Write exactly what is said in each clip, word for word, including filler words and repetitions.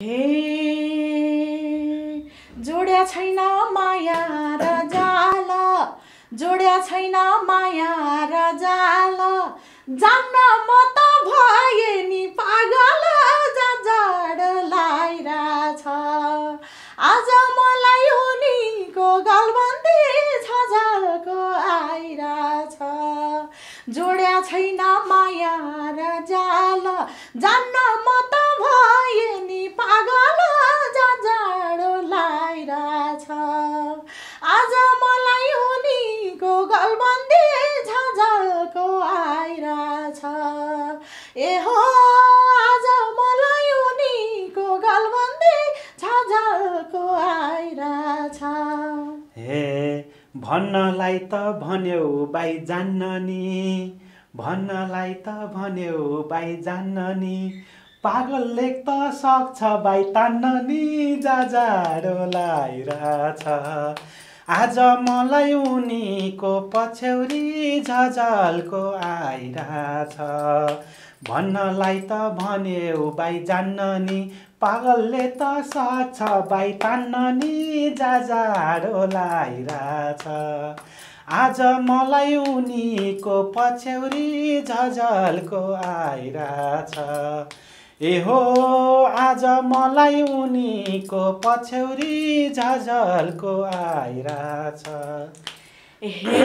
हे जोड्या छैन माया र जाल, जोड्या छैन माया र जाल, जान्न म त भए नि पागल, जाड लागिरहेछ। आज मलाई उनीको गलबन्दी झझल्को आइरहेछ। जोड्या छैन माया र जाल, जान्न म त भए नि पागल, जाड लागिरहेछ। आज मलाई उनीको गलबन्दी झझल्को आइरहेछ। ए हो आज मलाई उनीको गलबन्दी झझल्को आइरहेछ। हे भन्नलाई त भन्यौ बाई जान्न नि, भन्नलाई त भन्यौ बाई जान्न नि, पागलले त सक्छ बाई तान्न नि, जाडो लागिरहेछ। आज मलाई उनीको पछ्यौरी झझल्को आइरहेछ। भन्नलाई त भन्यौ बाई जान्न नि, पागलले त सक्छ बाई तान्न नि, जाडो लागिरहेछ। आज मलाई उनीको पछ्यौरी झझल्को आइरहेछ। ए हो आज मलाई उनीको पछ्यौरी झझल्को आइरहेछ। हे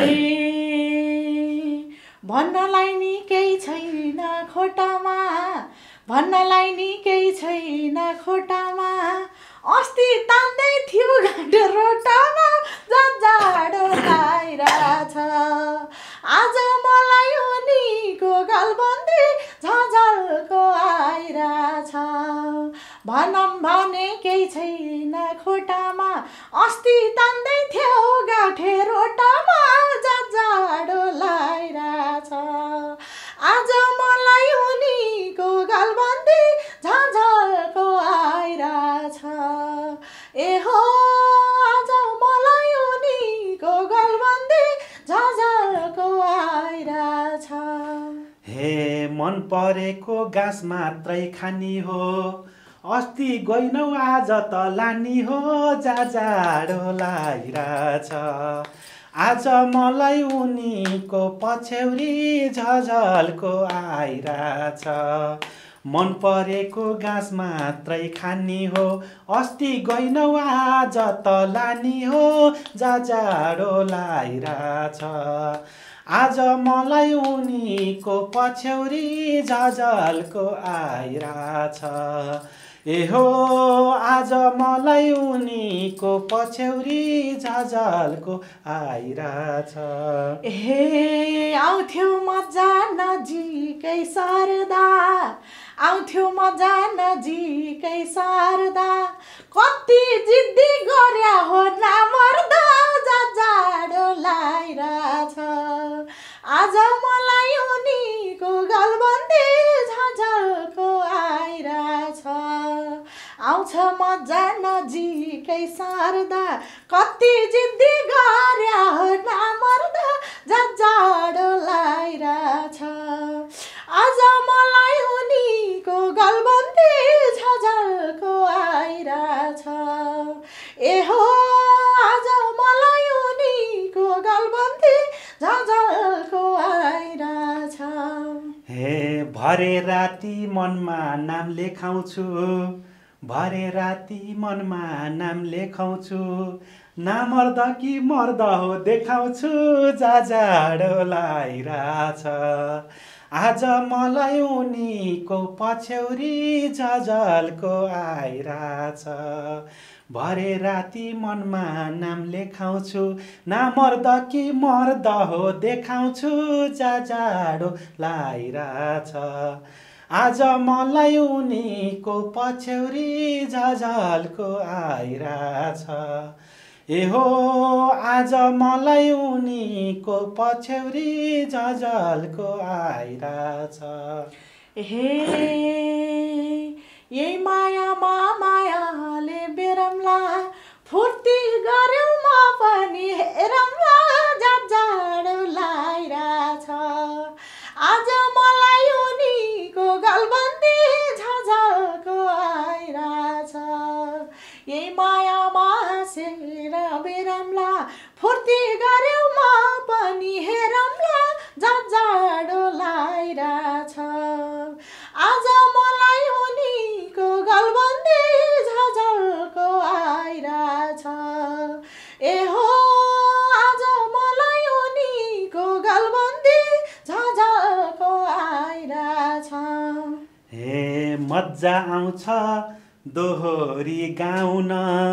भन्नलाई नि केही छैन खोटामा, भन्नलाई नि केही छैन खोटामा, अस्ति तान्दै थियो घाट रोटामा, जाडो लागिरहेछ। आज मलाई उनीको गलबन्दी झझल्को आइरहेछ। भनौँ भने केही छैन खोटामा, अस्ति तान्दै थियो गाठे रोटामा, जाडो लागिरहेछ। आज मलाई उनीको गलबन्दी झझल्को आइरहेछ। ए हो आज मलाई उनीको गलबन्दी झझल्को आइरहेछ। हे मन परेको घाँस मात्रै खानी हो, अस्ति गइनौ आज त लानी हो, जाडो लागिरहेछ। आज मलाई उनीको पछ्यौरी झझल्को आइरहेछ। मन परेको घाँस मात्रै खानी हो, अस्ति गइनौ आज त लानी हो, जाडो लागिरहेछ। आज मलाई उनीको पछ्यौरी झझल्को आइरहेछ। ए हो आज मलाई उनीको पछ्यौरी झझल्को आइरहेछ। हे आउँथ्यो मजा नजिकै सार्दा, आउँथ्यो मजा नजिकै सार्दा, कति जिद्दी गर्या हो नमर्दा, जाडो लागिरहेछ। आज मलाई उनीको गलबन्दी झझल्को आइरहेछ। आउँछ मजा नजिकै सार्दा, कति जिद्दी गर्या हो नमर्दा, जाडो लागिरहेछ। आज मलाई उनीको गलबन्दी झझल्को आइरहेछ। ए हो आज मलाई उनीको गलबन्दी झझल्को आइरहेछ। हे भरे राति मनमा नाम लेखाउँछु, भरे राति मनमा नाम लेखाउँछु, नमर्दा कि मर्दा हो देखाउँछु, जाडो लागिरहेछ। आज मलाई उनीको पछ्यौरी झझल्को आइरहेछ। भरे राति मनमा नाम लेखाउँछु, नमर्दा कि मर्दा हो देखाउँछु, जाडो लागिरहेछ। आज मलाई उनीको पछ्यौरी झझल्को आइरहेछ। ए हो आज मलाई उनीको पछ्यौरी झझल्को आइरहेछ। हे यही मायामा मायाले बेरम्ला, फुर्ती गर्यौ म पनि हेरम्ला, जाडो लागिरहेछ। आज मलाई उनीको गलबन्दी झझल्को आइरहेछ। यही मायामा हाँसेर बेरम्ला फुर्ती गर्यौ म पनि हेरम्ला जाडो लागिरहेछ आज मलाई उनीको गलबन्दी झझल्को आइरहेछ ए हो आज मलाई उनीको गलबन्दी झझल्को आइरहेछ हे मजा आउँछ दोहोरी गाउन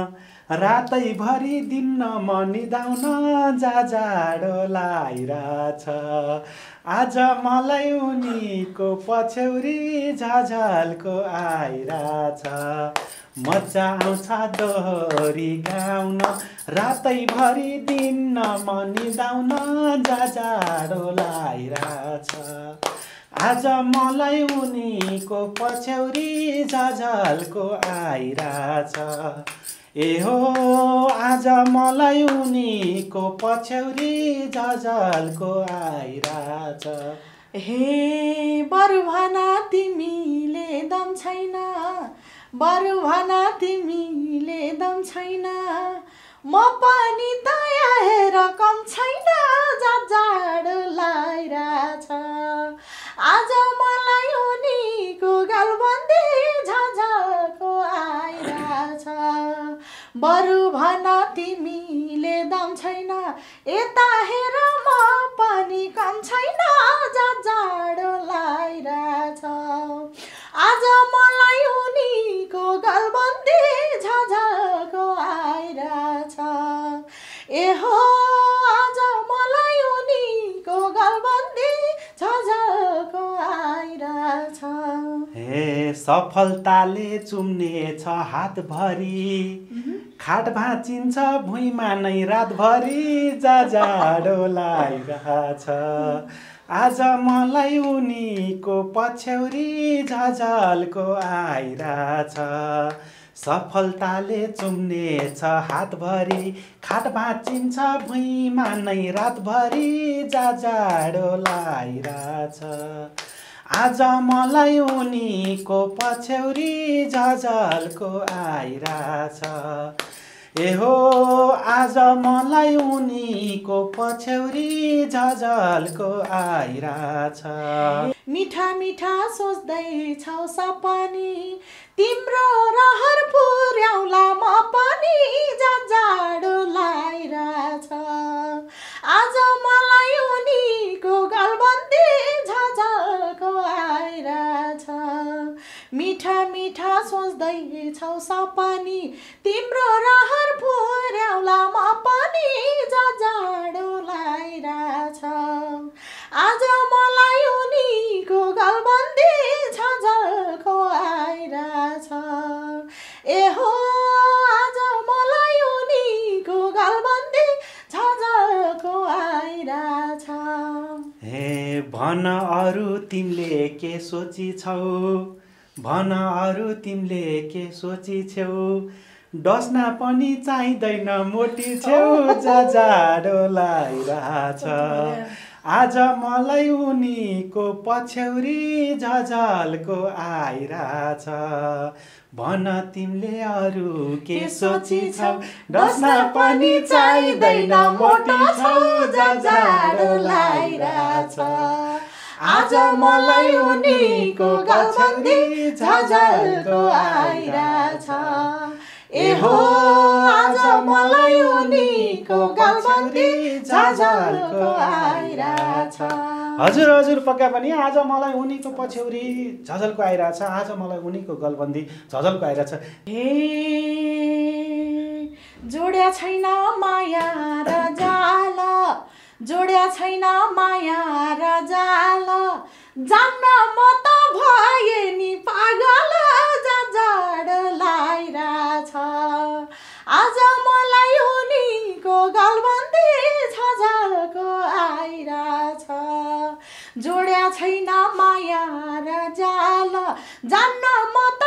रातैभरि दिन म निदाउन जाडो लागिरहेछ आज मलाई उनीको पछ्यौरी झझल्को आइरहेछ मजा आउँछ दोहोरी गाउन रातैभरि दिन म निदाउन जाडो लागिरहेछ आज मलाई उनीको पछ्यौरी झझल्को आइरहेछ ए हो आज मलाई उनीको पछ्यौरी झझल्को आइरहेछ हे बरु भन तिमीले दम छैन बरु भन तिमीले दम छैन म पनि दया हेर कम छैन जाडो लागिरहेछ आज मलाई उनीको गलबन्दी झझल्को आइरहेछ बरु भन तिमीले दम छैन यता हेर म पनि कम छैन जाडो लागिरहेछ आज मलाई उनीको गलबन्दी झझल्को आइरहेछ ए हो आज मलाई उनीको गलबन्दी झझल्को आइरहेछ हे सफलताले चुम्नेछ हातभरि खाट भाँचिन्छ भुइँमा नै रातभरि जाडो लागिरहेछ आज मलाई उनीको पछ्यौरी झझल्को आइरहेछ सफलताले चुम्नेछ हातभरि खाट भाँचिन्छ भुइँमा नै रातभरि जाडो लागिरहेछ आज मलाई उनीको पछ्यौरी झझल्को आइरहेछ ए हो आज मलाई उनीको पछ्यौरी झझल्को आइरहेछ मिठा मिठा सोच्दैछौ सपनी तिम्रो रहर पुर्याउला म पनि जाडो लागिरहेछ आज मलाई उनीको गलबन्दी झझल्को आइरहेछ मिठा मिठा सोच्दैछौ सपनी तिम्रो रहर पुर्याउला म पनि जाडो लागिरहेछ आज मलाई उनीको गलबन्दी झझल्को आइरहेछ ए हो आज मलाई उनीको गलबन्दी झझल्को आइरहेछ हे भन अरू तिमीले के सोचिछौ भन अरू तिमीले के सोचिछौ डस्ना पनि चाहिँदैन मोटी छेउ जाडो लागिरहेछ आज मलाई उनीको पछ्यौरी झझल्को आइरहेछ भन तिमीले अरू के सोचिछौ डस्ना पनि चाहिँदैन मोटी छौ जाडो लागिरहेछ आज मलाई उनीको पछ्यौरी झझल्को आइरहेछ ए हो आज मलाई उनीको गलबन्दी झझल्को आइरहेछ हजुर हजुर पक्का पनि आज मलाई उनीको पछ्यौरी झझल्को आइरहेछ आज मलाई उनीको गलबन्दी झझल्को आइरहेछ हे जोड्या छैन माया र जाल जोड्या छैन माया र जाल जान्न म त भए नि पागल जाडो लागिरहेछ आज मलाई उनीको गलबन्दी झझल्को आइरहेछ जोड्या छैन माया र जाल जान्न म